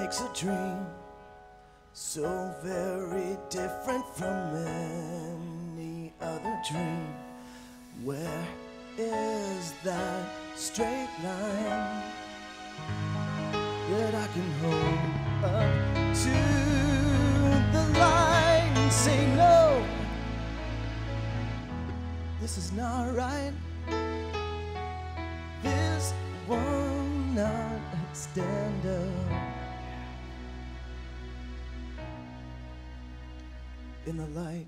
makes a dream so very different from any other dream? Where is that straight line that I can hold up to the light and say no, this is not right, this will not stand up in the light.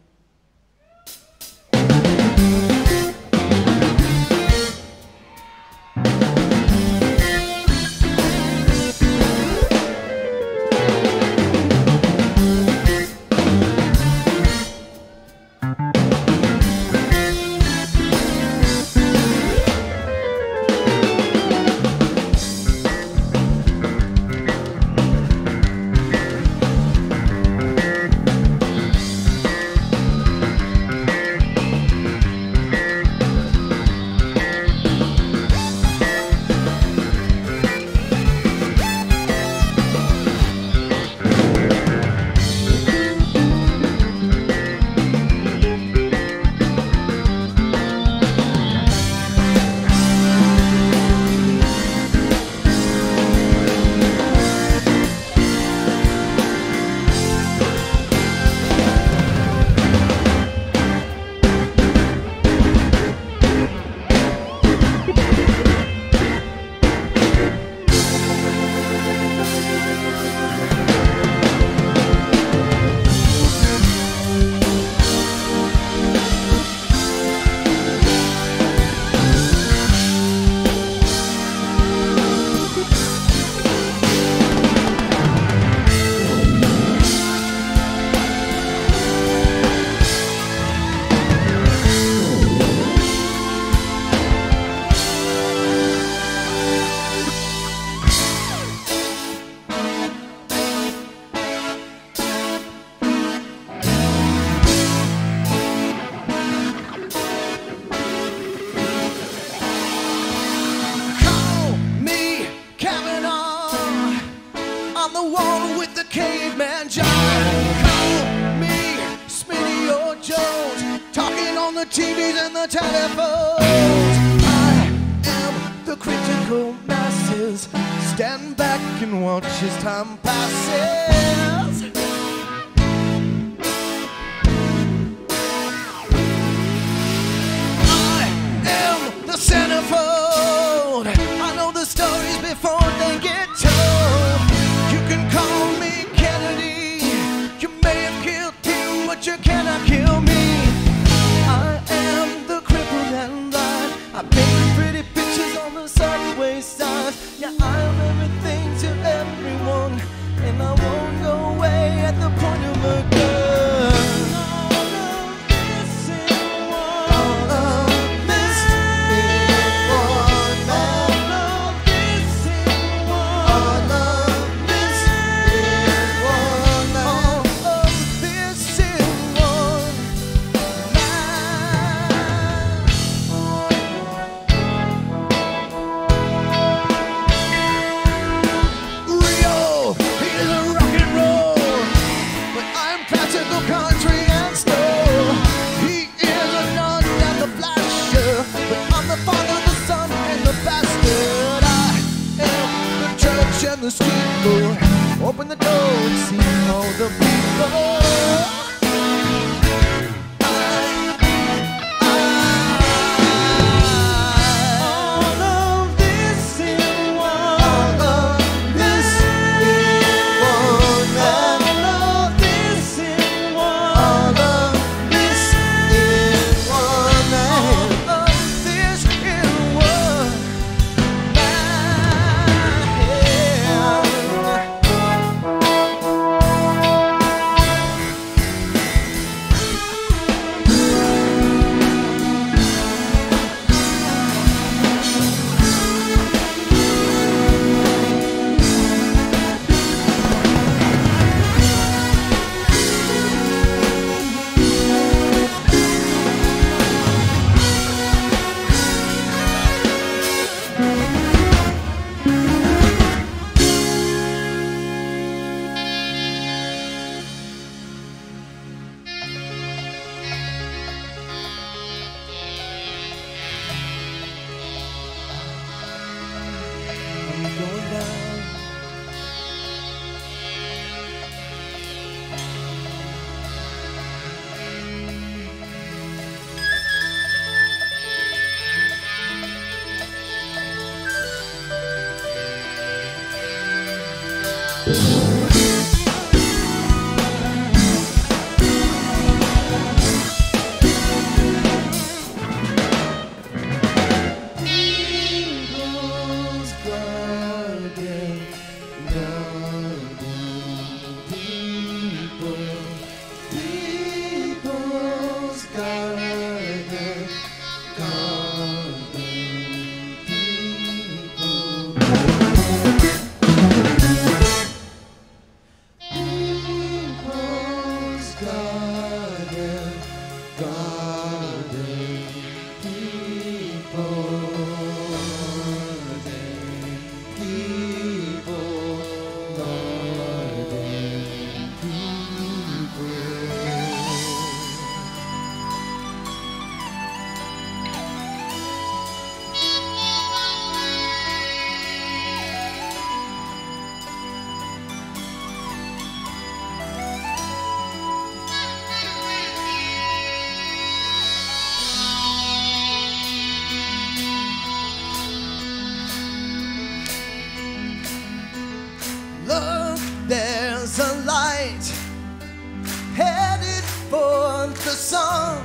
Look, there's a light headed for the sun.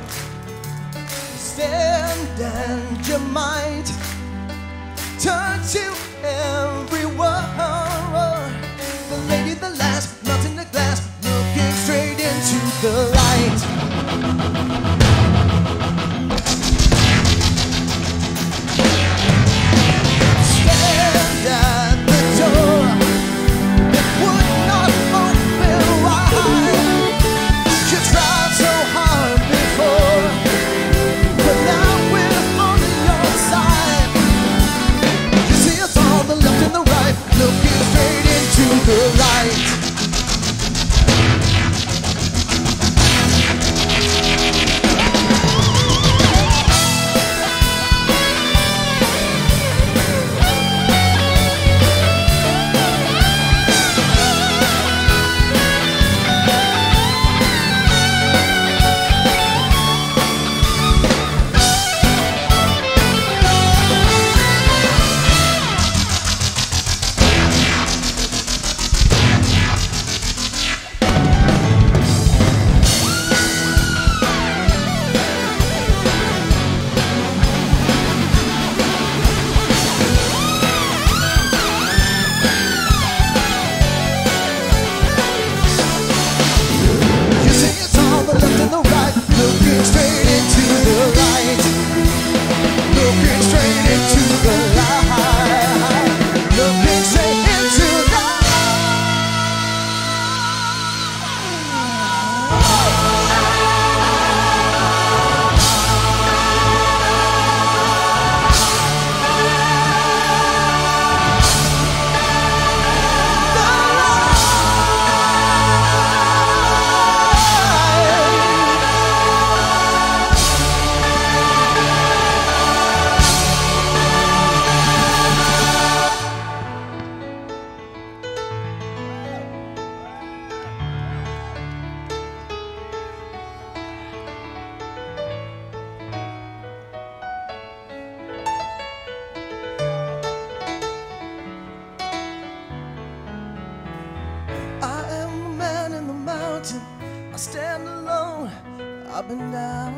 Stand and your mind turn to everyone. The lady, the last, melting the glass, looking straight into the light. Stand at the door, it would not open wide. You tried so hard before, but now we're on your side. You see us on the left and the right, looking straight into the light. Looking straight into the light. Looking straight into the light. Looking straight into the I stand alone, up and down.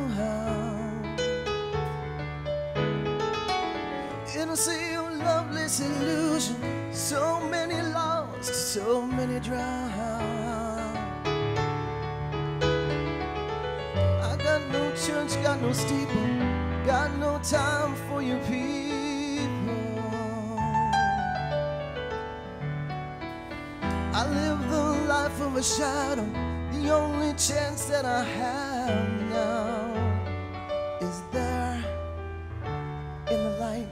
In a sea of loveless illusion, so many lost, so many drowned. I got no church, got no steeple, got no time for you people. I live the life of a shadow. The only chance that I have now is there in the light.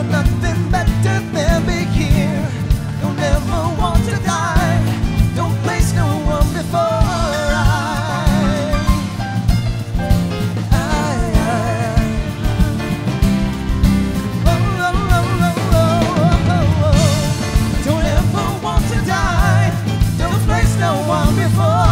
You're nothing better than be here. Don't ever want to die. Don't place no one before don't ever want to die. Don't place no one before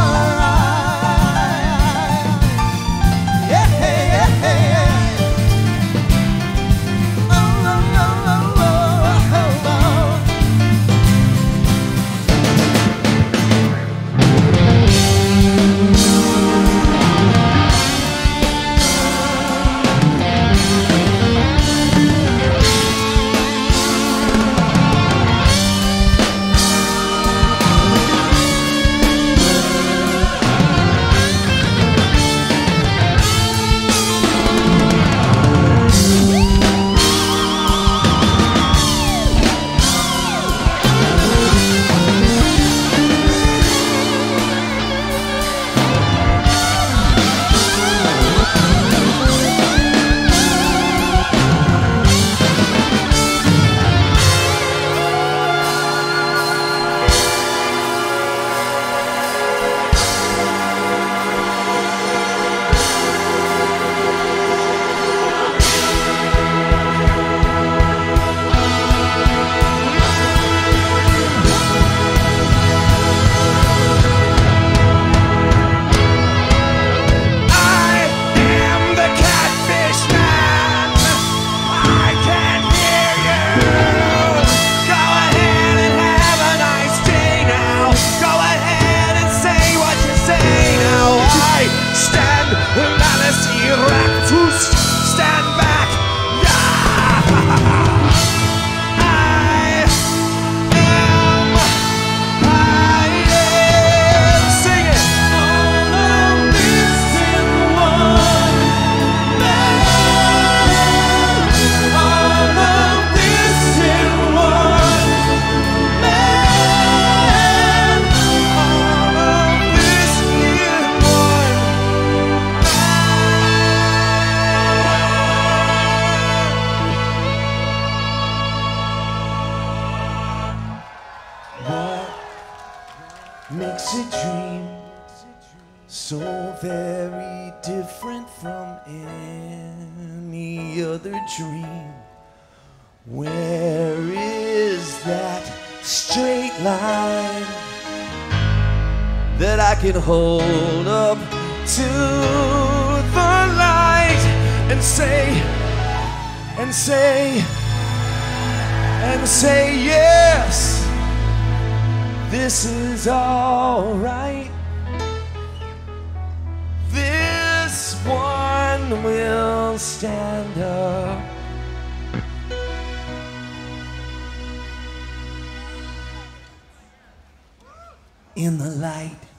makes a dream so very different from any other dream? Where is that straight line that I can hold up to the light and say, yes, this is all right. This one will stand up. In the light.